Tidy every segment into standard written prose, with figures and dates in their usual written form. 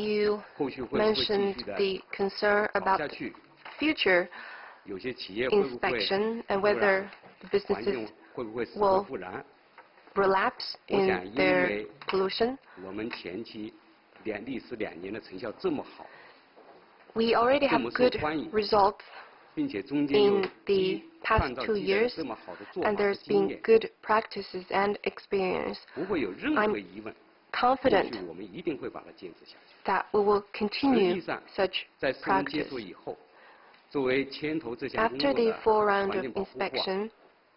You mentioned the concern about future inspection and whether the businesses will relapse in their pollution. We already have good results in the past 2 years, and there's been good practices and experience. I'm confident that we will continue such practice. After the full round of inspection,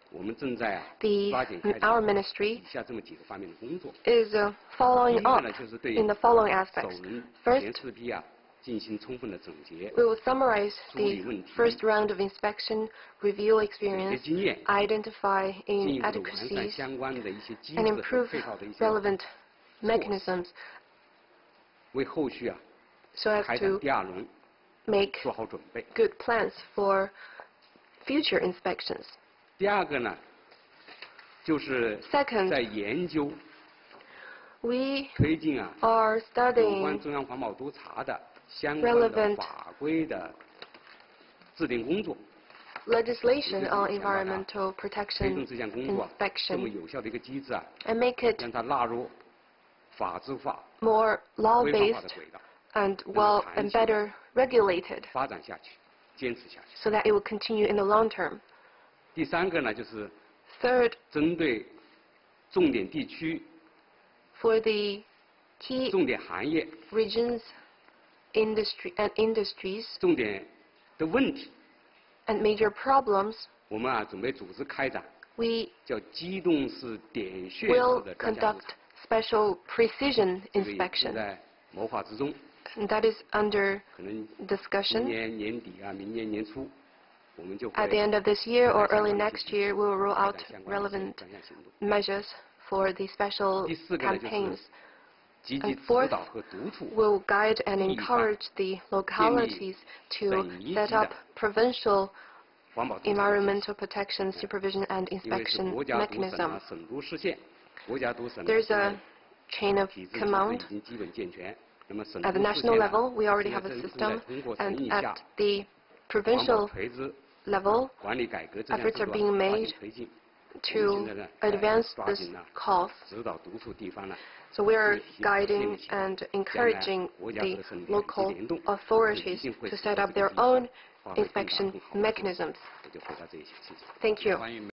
our ministry is following up in the following aspects. First, we will summarize the first round of inspection, review experience, identify inadequacies, and improve relevant mechanisms so as to make good plans for future inspections. Second, we are studying relevant legislation on environmental protection inspection and make it more law-based and better regulated so that it will continue in the long term. Third, for the key regions, industries, and major problems, we will conduct special precision inspection. And that is under discussion. At the end of this year or early next year, we will roll out relevant measures for the special campaigns. And fourth, we will guide and encourage the localities to set up provincial environmental protection, supervision, and inspection mechanism. There's a chain of command. At the national level, we already have a system, and at the provincial level, efforts are being made to advance this cause. So we are guiding and encouraging the local authorities to set up their own inspection mechanisms. Thank you.